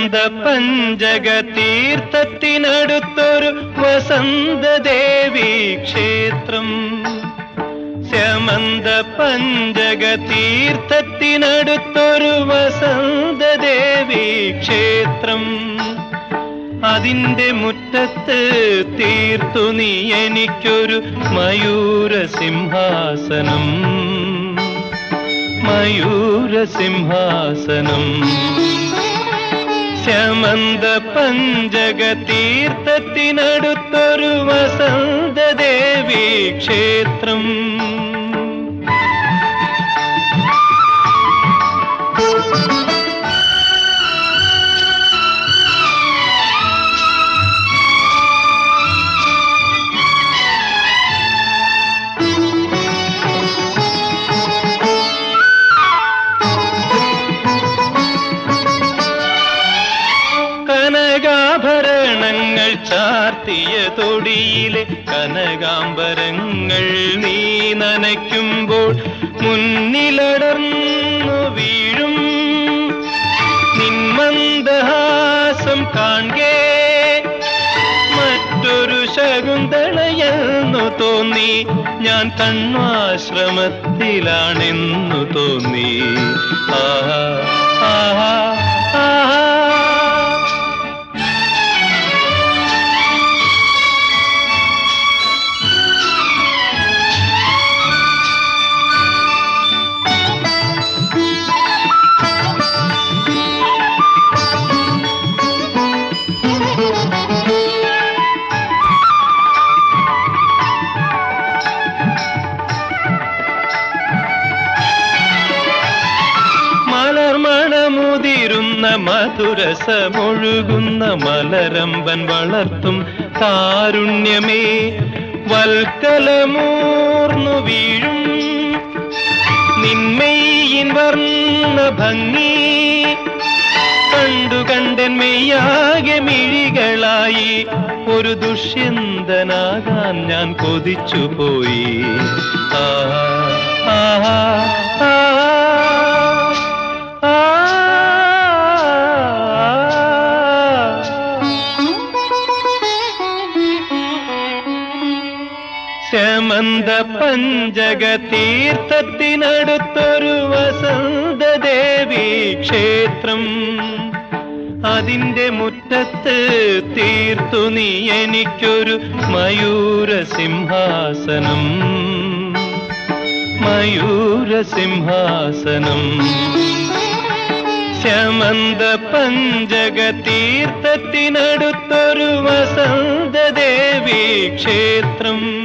സ്യമന്ത പഞ്ചക തീർത്ഥത്തിനടുത്തൊരു വസന്തദേവി ക്ഷേത്രം. സ്യമന്ത പഞ്ചക തീർത്ഥത്തിനടുത്തൊരു വസന്തദേവി ക്ഷേത്രം. അതിന്റെ മുറ്റത്ത് തീർത്തു നീ എനിക്കൊരു മയൂരസിംഹാസനം. മയൂരസിംഹാസനം. സ്യമന്ത പഞ്ചക തീർത്ഥത്തിനടുത്തൊരു വസന്തദേവി ക്ഷേത്രം. കനകാഭരണങ്ങൾ ചാർത്തിയ തൊടിയിലെ കനകാംബരങ്ങൾ നീ നനയ്ക്കുമ്പോൾ മുന്നിലടർന്നു വീഴും നിന്മന്ദഹാസം കാൺകേ മറ്റൊരു ശകുന്തളയെന്നു തോന്നി. ഞാൻ കണ്വാശ്രമത്തിലാണെന്നു തോന്നി. ആഹാ ആഹാ ആഹാ. മലർമണമുതിരുന്ന മധുരസമൊഴുകുന്ന മലരമ്പൻ വളർത്തും താരുണ്യമേ, വൽക്കലമൂർന്നു വീഴും നിന്മയിൻ വർണ്ണ ഭംഗി കണ്ടു കണ്ടൻ മെയ്യാകെ മിഴികളായി. ഒരു ദുഷ്യന്തനാകാൻ ഞാൻ കൊതിച്ചുപോയി. ആഹാ ആഹാ ആഹാ. സ്യമന്ത പഞ്ചക തീർത്ഥത്തിനടുത്തൊരു വസന്തദേവി ക്ഷേത്രം. അതിന്റെ മുറ്റത്ത് തീർത്തു നീ എനിക്കൊരു മയൂരസിംഹാസനം. മയൂരസിംഹാസനം. സ്യമന്ത പഞ്ചക തീർത്ഥത്തിനടുത്തൊരു വസന്തദേവി ക്ഷേത്രം.